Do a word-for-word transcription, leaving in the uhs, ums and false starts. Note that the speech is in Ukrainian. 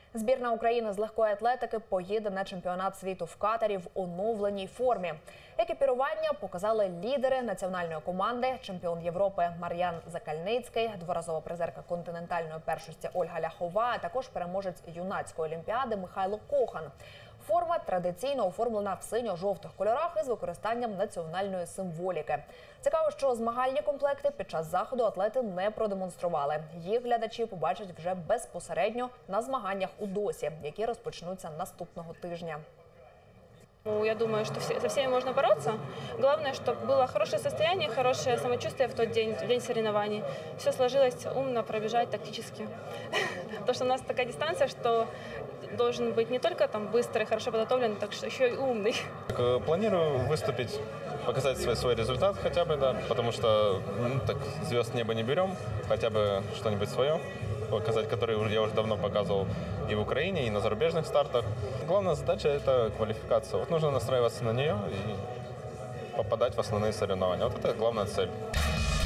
Збірна України з легкої атлетики поїде на чемпіонат світу в Катарі в оновленій формі. Екіпірування показали лідери національної команди, чемпіон Європи Мар'ян Закальницький, дворазова призерка континентальної першості Ольга Ляхова, а також переможець юнацької олімпіади Михайло Кохан. Форма традиційно оформлена в синьо-жовтих кольорах із використанням національної символіки. Цікаво, що змагальні комплекти під час заходу атлети не продемонстрували. Їх глядачі побачать вже безпосередньо на змаганнях у ДОСі, які розпочнуться наступного тижня. Я думаю, что все, со всеми можно бороться. Главное, чтобы было хорошее состояние, хорошее самочувствие в тот день, в день соревнований. Все сложилось умно, пробежать тактически. Потому что у нас такая дистанция, что должен быть не только там быстрый, хорошо подготовленный, так что еще и умный. Планирую выступить, показать свой, свой результат хотя бы, да, потому что ну, так звезд неба не берем, хотя бы что-нибудь свое показать, которые я уже давно показывал и в Украине, и на зарубежных стартах. Главная задача – это квалификация. Вот нужно настраиваться на нее и попадать в основные соревнования. Вот это главная цель.